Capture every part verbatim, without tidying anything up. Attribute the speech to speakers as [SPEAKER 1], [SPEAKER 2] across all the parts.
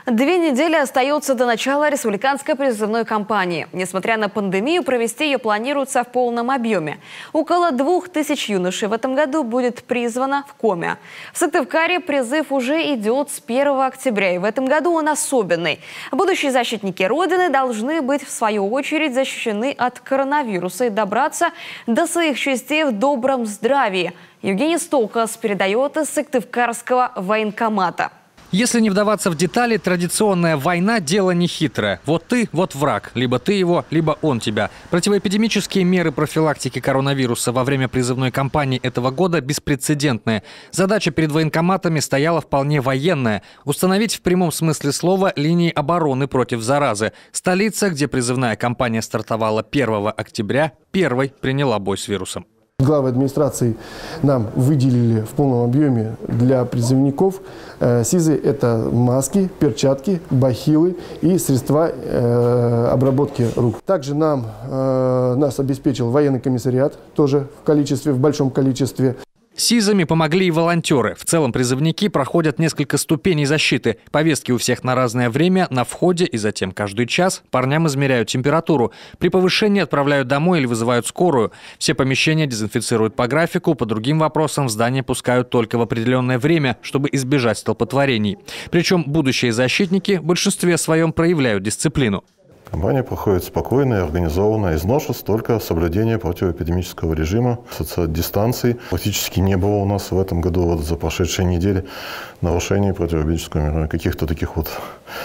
[SPEAKER 1] Две недели остается до начала республиканской призывной кампании. Несмотря на пандемию, провести ее планируется в полном объеме. Около двух тысяч юношей в этом году будет призвано в Коми. В Сыктывкаре призыв уже идет с первого октября, и в этом году он особенный. Будущие защитники Родины должны быть, в свою очередь, защищены от коронавируса и добраться до своих частей в добром здравии. Евгений Стокос передает из Сыктывкарского военкомата.
[SPEAKER 2] Если не вдаваться в детали, традиционная война – дело нехитрое. Вот ты, вот враг. Либо ты его, либо он тебя. Противоэпидемические меры профилактики коронавируса во время призывной кампании этого года беспрецедентные. Задача перед военкоматами стояла вполне военная – установить в прямом смысле слова линии обороны против заразы. Столица, где призывная кампания стартовала первого октября, первой приняла бой с вирусом.
[SPEAKER 3] Главы администрации нам выделили в полном объеме для призывников СИЗы – это маски, перчатки, бахилы и средства э, обработки рук. Также нам, э, нас обеспечил военный комиссариат, тоже в количестве, в большом количестве.
[SPEAKER 2] СИЗами помогли и волонтеры. В целом призывники проходят несколько ступеней защиты. Повестки у всех на разное время, на входе и затем каждый час парням измеряют температуру. При повышении отправляют домой или вызывают скорую. Все помещения дезинфицируют по графику, по другим вопросам в здание пускают только в определенное время, чтобы избежать столпотворений. Причем будущие защитники в большинстве своем проявляют дисциплину.
[SPEAKER 4] Кампания проходит спокойно и организованно. Изношусь только соблюдение противоэпидемического режима, социодистанции. Практически не было у нас в этом году, вот за прошедшие недели, нарушений противоэпидемического мира, каких-то таких вот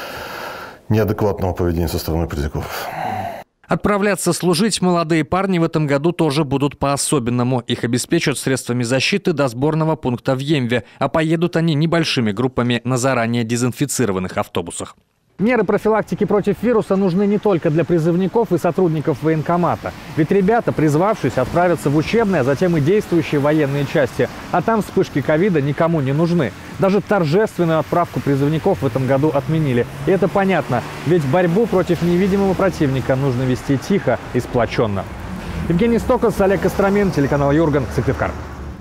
[SPEAKER 4] неадекватного поведения со стороны призывников.
[SPEAKER 2] Отправляться служить молодые парни в этом году тоже будут по-особенному. Их обеспечат средствами защиты до сборного пункта в Емве, а поедут они небольшими группами на заранее дезинфицированных автобусах. Меры профилактики против вируса нужны не только для призывников и сотрудников военкомата. Ведь ребята, призвавшись, отправятся в учебные, а затем и действующие военные части. А там вспышки ковида никому не нужны. Даже торжественную отправку призывников в этом году отменили. И это понятно, ведь борьбу против невидимого противника нужно вести тихо и сплоченно. Евгений Стокос, Олег Костромин, телеканал Юрган, Сыктывкар.